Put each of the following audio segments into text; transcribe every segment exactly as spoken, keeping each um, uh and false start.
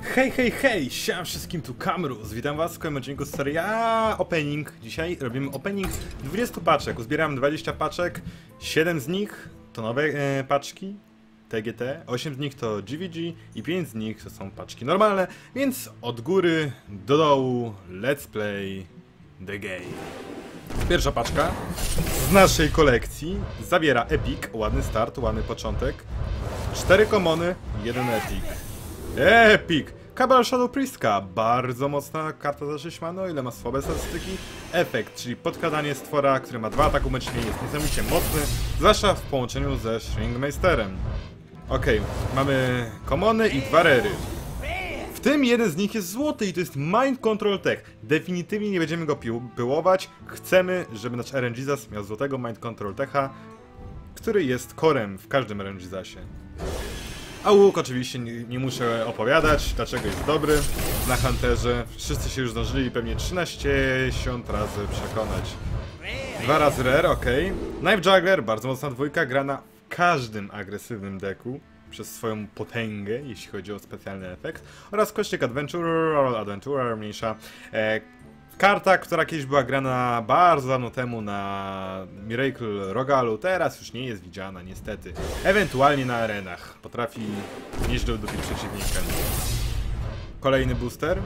Hej, hej, hej! Siema wszystkim, tu Kamruz. Witam was w kolejnym odcinku z serii A Opening. Dzisiaj robimy opening dwudziestu paczek. Uzbierałem dwadzieścia paczek, siedem z nich to nowe e, paczki T G T, osiem z nich to G V G i pięć z nich to są paczki normalne, więc od góry do dołu let's play the game. Pierwsza paczka z naszej kolekcji zawiera Epic, ładny start, ładny początek, cztery commony, jeden Epic. Epic! Cabal Shadow Priestka, bardzo mocna karta za sześć mana, o ile ma słabe statystyki. Efekt, czyli podkradanie stwora, który ma dwa ataku męcznie, jest niesamowicie mocny, zwłaszcza w połączeniu ze Shrinkmeisterem. Okej, okay, mamy commony i dwa rery. W tym jeden z nich jest złoty i to jest Mind Control Tech. Definitywnie nie będziemy go pyłować. Chcemy, żeby nasz R N G zas miał złotego Mind Control Techa, który jest korem w każdym R N G zasie. A łuk oczywiście nie, nie muszę opowiadać, dlaczego jest dobry na Hunterze. Wszyscy się już zdążyli pewnie trzynaście razy przekonać. Dwa razy rare, ok. Knife Juggler, bardzo mocna dwójka, grana w każdym agresywnym deku przez swoją potęgę, jeśli chodzi o specjalny efekt. Oraz Kościek Adventurer, Adventurer mniejsza. E, Karta, która kiedyś była grana bardzo dawno temu na Miracle Rogalu, teraz już nie jest widziana niestety. Ewentualnie na arenach. Potrafi nieźle udupić przeciwnika. Kolejny booster.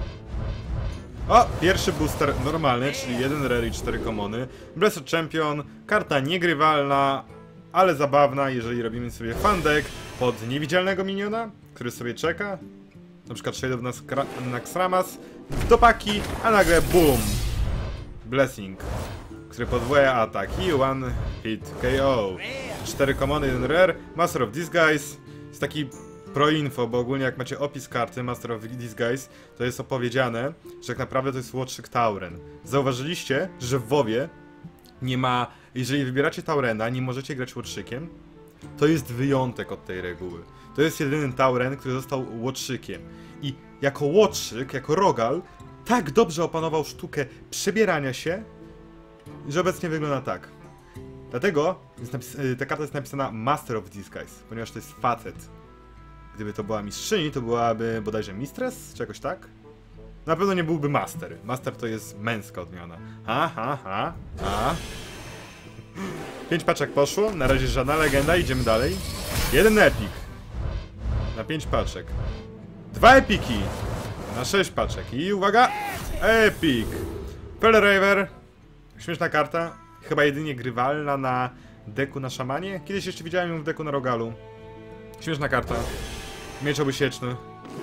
O! Pierwszy booster normalny, czyli jeden rare i cztery commony. Blessed Champion, karta niegrywalna, ale zabawna, jeżeli robimy sobie fun deck pod niewidzialnego miniona, który sobie czeka. Na przykład Shade of Naxxramas do paki, a nagle BOOM! Blessing, który podwoja atak i one hit K O. cztery commony, jeden rare. Master of Disguise jest taki pro-info, bo ogólnie jak macie opis karty Master of Disguise, to jest opowiedziane, że tak naprawdę to jest Łotrzyk Tauren. Zauważyliście, że w WoWie nie ma, jeżeli wybieracie Taurena, nie możecie grać Łotrzykiem? To jest wyjątek od tej reguły. To jest jedyny Tauren, który został Łotrzykiem. I jako Łotrzyk, jako Rogal, tak dobrze opanował sztukę przebierania się, że obecnie wygląda tak. Dlatego jest ta karta jest napisana Master of Disguise, ponieważ to jest facet. Gdyby to była mistrzyni, to byłaby bodajże Mistress, czy jakoś tak? Na pewno nie byłby Master. Master to jest męska odmiana. Ha, ha, ha, ha. Pięć paczek poszło, na razie żadna legenda, idziemy dalej. Jeden Epic. Na pięć paczek. Dwa Epiki. Na sześć paczek. I uwaga! Epic! Pelraver. Śmieszna karta. Chyba jedynie grywalna na deku na szamanie. Kiedyś jeszcze widziałem ją w deku na Rogalu. Śmieszna karta. Miecz obusieczny.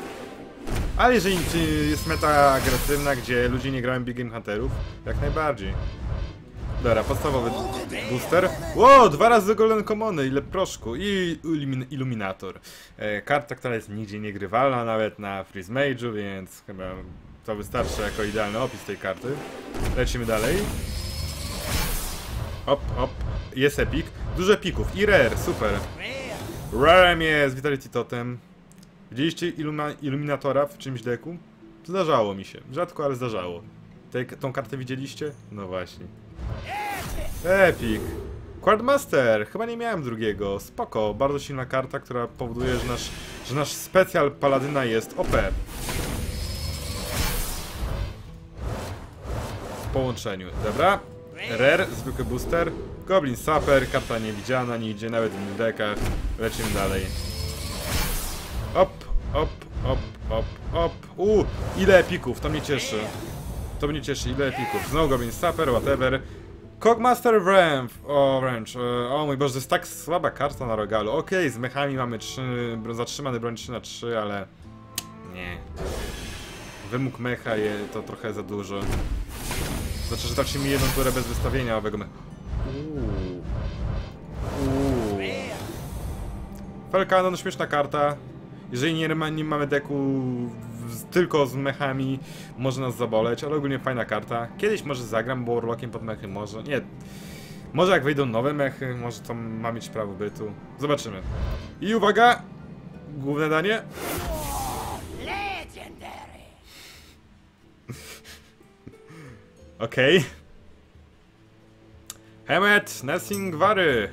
Ale jeżeli jest meta agresywna, gdzie ludzie nie grają Big Game Hunterów, jak najbardziej. Dobra, podstawowy booster. Ło, dwa razy Golden Commony, ile proszku. I Illuminator. E, karta, która jest nigdzie niegrywalna, nawet na Freeze Mage'u, więc chyba to wystarczy jako idealny opis tej karty. Lecimy dalej. Hop, hop. Jest Epic. Dużo epików. I Rare, super. Rare jest Vitality Totem. Widzieliście Illuma Illuminatora w czymś deku? Zdarzało mi się. Rzadko, ale zdarzało. Tej, tą kartę widzieliście? No właśnie. Epic. Quardmaster. Chyba nie miałem drugiego. Spoko. Bardzo silna karta, która powoduje, że nasz, że nasz specjal paladyna jest O P. W połączeniu. Dobra. Rare. Zwykły booster. Goblin Sapper. Karta niewidziana. Nie idzie nawet w innych dekach. Lecimy dalej. Op, op, op, op, op. Uuu, ile epików. To mnie cieszy. To mnie cieszy. Ile epików. Znowu Goblin Sapper. Whatever. Cogmaster Wrench, o wręcz, o mój Boże, to jest tak słaba karta na Rogalu. Okej, okay, z mechami mamy trzy, zatrzymany broń trzy na trzy, ale nie. Wymóg mecha je, to trochę za dużo. Znaczy, że tracimy jedną turę bez wystawienia owego mecha. Uuu. Uuu. Falcanon, śmieszna karta. Jeżeli nie, ma, nie mamy deku z, tylko z mechami, może nas zaboleć, ale ogólnie fajna karta. Kiedyś może zagram Warlockiem pod mechy, może. Nie. Może jak wyjdą nowe mechy, może to ma mieć prawo bytu. Zobaczymy. I uwaga! Główne danie. Okej. Okay. Hemet Nessing Wary.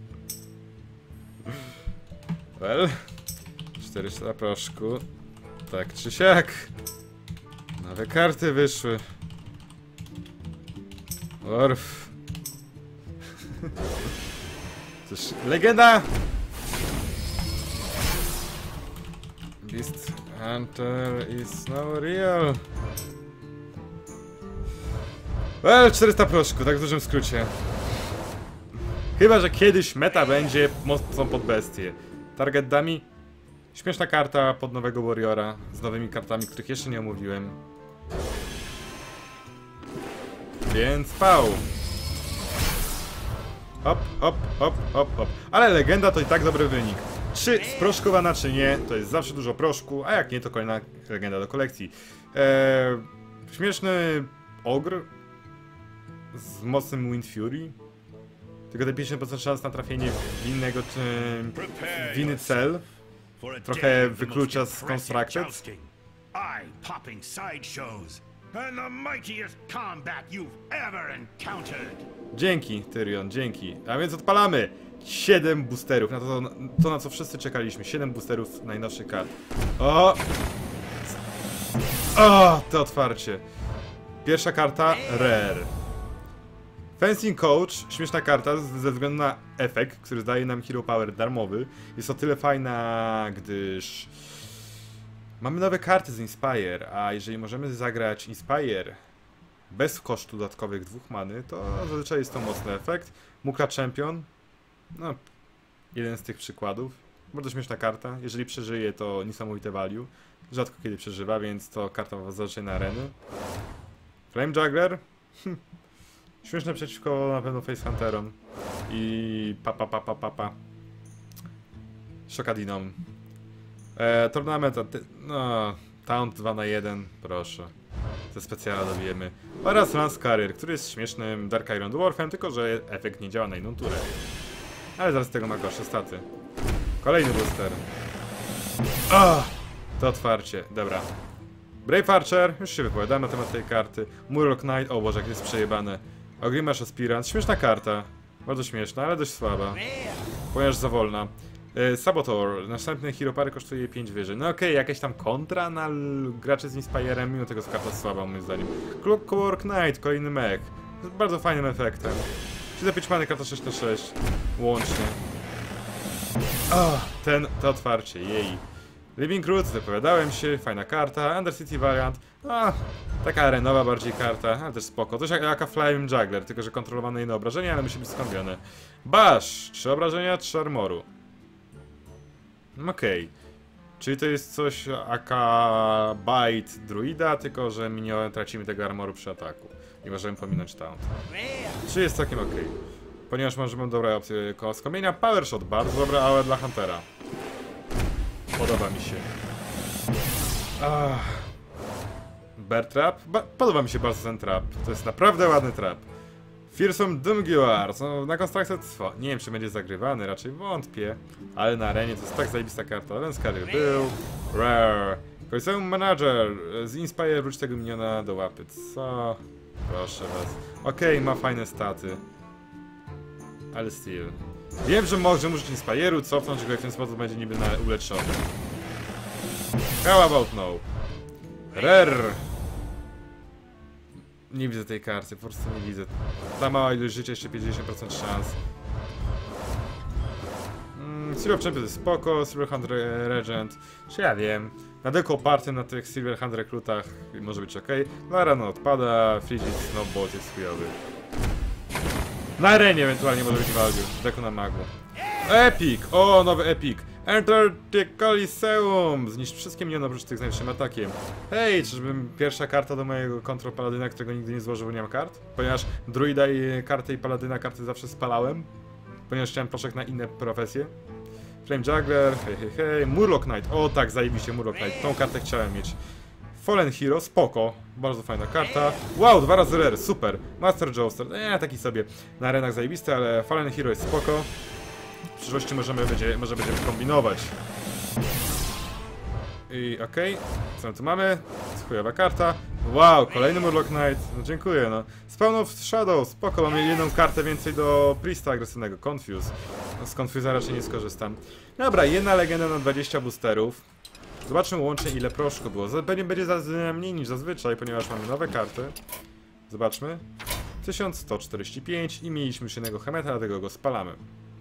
Well. czterysta proszku. tak czy siak. Nowe karty wyszły. Orf. Cóż, legenda! Beast Hunter is no real. Well, czterysta proszku, tak w dużym skrócie. Chyba że kiedyś meta będzie mocno pod bestię. Target dummy. Śmieszna karta pod nowego Warriora. Z nowymi kartami, których jeszcze nie omówiłem. Więc pał. Hop, hop, hop, hop, hop. Ale legenda to i tak dobry wynik. Czy sproszkowana, czy nie, to jest zawsze dużo proszku, a jak nie, to kolejna legenda do kolekcji. Eee, śmieszny ogr z mocnym Wind Fury. Tylko te pięćdziesiąt procent szans na trafienie w innego czy w inny cel. Trochę wyklucza z Constructed. Dzięki, Tyrion, dzięki. A więc odpalamy siedem boosterów, na to, to na co wszyscy czekaliśmy. siedem boosterów najnowszych kart. O! O! To otwarcie. Pierwsza karta, Rare. Fencing Coach, śmieszna karta ze względu na efekt, który daje nam Hero Power darmowy. Jest o tyle fajna, gdyż mamy nowe karty z Inspire, a jeżeli możemy zagrać Inspire bez kosztu dodatkowych dwóch many, to zazwyczaj jest to mocny efekt. Mukla Champion, no, jeden z tych przykładów. Bardzo śmieszna karta, jeżeli przeżyje, to niesamowite value. Rzadko kiedy przeżywa, więc to karta zazwyczaj na areny. Flame Juggler, hm. Śmieszne przeciwko na pewno Face Hunterom. I papa papa papa. Shokadinom. E, Tournament, no, Taunt dwa na jeden, proszę. Ze specjala dobijemy. Oraz Lance Carrier, który jest śmiesznym Dark Iron Dwarfem, tylko że efekt nie działa na inną turę. Ale zaraz tego ma gorsze staty. Kolejny booster. Oh, to otwarcie, dobra. Brave Archer, już się wypowiadamy na temat tej karty. Murloc Knight, o Boże, jak jest przejebane. Ogrimash Aspirant, śmieszna karta. Bardzo śmieszna, ale dość słaba. Ponieważ za wolna. E, Saboteur, następny Hero Power kosztuje pięć wyżej. No okej, okay, jakaś tam kontra na graczy z Inspirem, mimo tego jest karta słaba moim zdaniem. Clockwork Knight, kolejny mech. Z bardzo fajnym efektem. Czy za pięć many karta sześć na sześć. Łącznie. Oh, ten, to otwarcie, jej. Living Roots, wypowiadałem się, fajna karta. Undercity Variant, a, taka arenowa bardziej karta, ale też spoko. Coś jak, jaka Flame Juggler, tylko że kontrolowane jedno obrażenie, ale musi być skąpione. Bash, trzy obrażenia, trzy armoru. Okej. Okay. Czyli to jest coś aka Bite Druida, tylko że my nie tracimy tego armoru przy ataku. Nie możemy pominąć taunt. Czy jest całkiem ok. Ponieważ możemy dobre opcje koło skomienia. Power Shot, bardzo dobre, ale dla Huntera. Podoba mi się. Ah. Bear Trap? Ba podoba mi się bardzo ten trap. To jest naprawdę ładny trap. Fearsome Doomguard. No, na konstrukcję trwa. Nie wiem, czy będzie zagrywany, raczej wątpię. Ale na arenie to jest tak zajebista karta. Lance Carrier był. Rare. Coliseum Manager. Z Inspire wróć tego miniona do łapy. Co? Proszę was. Okej, okay, ma fajne staty. Ale still. Wiem, że może użyć Inspire'u, cofnąć go i w ten sposób będzie niby na uleczony. How about no? Rare. Nie widzę tej karty, po prostu nie widzę. Ta mała ilość życia, jeszcze pięćdziesiąt procent szans. Mm, Silver Champion jest spoko, Silver Hand Regent, czy ja wiem. Na deku opartym na tych Silver Hand rekrutach może być ok. Lara no odpada, Frigid Snowbolt jest chujowy. Na arenie ewentualnie może być value, deku na magu. Epic! O, nowy Epic! Enter the Coliseum! Zniszcz wszystkie miniony oprócz tych z najwyższym atakiem. Hej, czyżbym pierwsza karta do mojego Control Paladyna, którego nigdy nie złożył, bo nie mam kart? Ponieważ druida i karty i paladyna karty zawsze spalałem. Ponieważ chciałem proszek na inne profesje. Flame Juggler, hej hej hej. Murloc Knight, o tak, zajebiście Murloc Knight. Tą kartę chciałem mieć. Fallen Hero, spoko. Bardzo fajna karta. Wow, dwa razy rare, super. Master Joester, nie, taki sobie. Na arenach zajebisty, ale Fallen Hero jest spoko. W przyszłości możemy będzie, może będziemy kombinować. I okej, okay. Co tu mamy? Chujowa karta. Wow, kolejny Murloc Knight. No dziękuję, no. Spawn of Shadow, spoko, mamy jedną kartę więcej do Priesta agresywnego. Confuse. No, z Confuse'a raczej nie skorzystam. Dobra, jedna legenda na dwadzieścia boosterów. Zobaczmy łącznie ile proszku było. Pewnie będzie za mniej niż zazwyczaj, ponieważ mamy nowe karty. Zobaczmy. tysiąc sto czterdzieści pięć i mieliśmy już jednego Hemeta, dlatego go spalamy.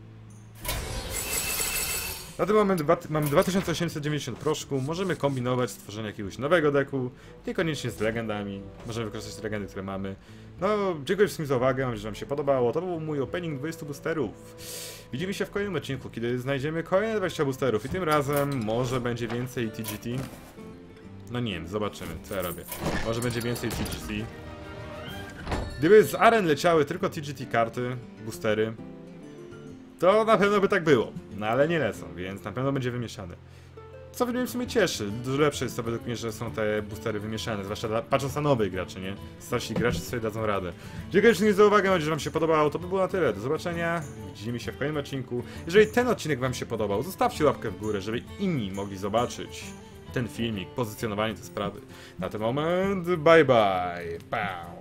Na ten moment mamy dwa tysiące osiemset dziewięćdziesiąt proszku, możemy kombinować stworzenie jakiegoś nowego deku, niekoniecznie z legendami, możemy wykorzystać legendy, które mamy. No, dziękuję wszystkim za uwagę, mam nadzieję, że wam się podobało, to był mój opening dwudziestu boosterów. Widzimy się w kolejnym odcinku, kiedy znajdziemy kolejne dwadzieścia boosterów i tym razem może będzie więcej T G T. No nie wiem, zobaczymy co ja robię. Może będzie więcej T G T. Gdyby z aren leciały tylko T G T karty, boostery, to na pewno by tak było, no ale nie lecą, więc na pewno będzie wymieszane. Co mnie w sumie cieszy, dużo lepsze jest to według mnie, że są te boostery wymieszane, zwłaszcza dla, patrząc na nowych graczy, nie? Starsi gracze sobie dadzą radę. Dziękuję wszystkim za uwagę, mam nadzieję, że wam się podobało, to by było na tyle, do zobaczenia, widzimy się w kolejnym odcinku. Jeżeli ten odcinek wam się podobał, zostawcie łapkę w górę, żeby inni mogli zobaczyć ten filmik, pozycjonowanie tej sprawy. Na ten moment, bye bye, pow.